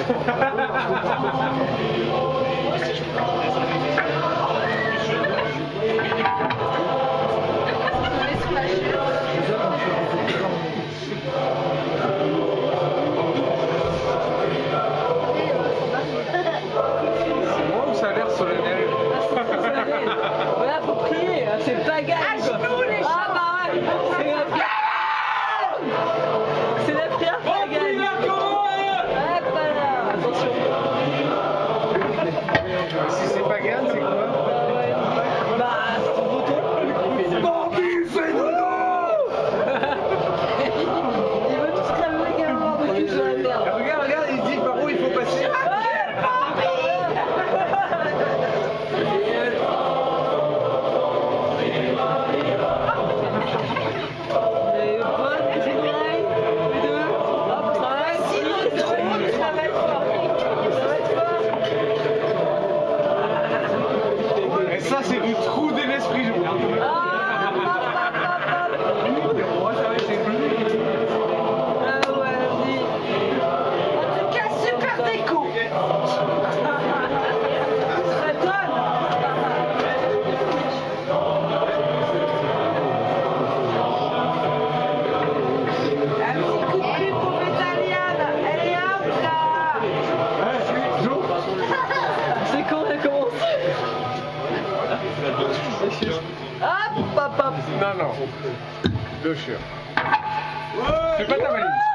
Ça a l'air solennel. Voilà, faut prier, c'est pas grave. À genoux, les gens. Ah bah ouais, c'est la prière pagane. Ouais, voilà, attention. Si c'est pagan, c'est quoi? Bah, c'est ton bouton. Bambi, fais dodo. Il veut tous cramer les gamins de cul sur la merde. Regarde, il dit par où il faut passer. Et ça, c'est du trou de l'esprit. C'est quand on a commencé. Hop, hop, hop. Non, non. Le chien. C'est pas ta valise.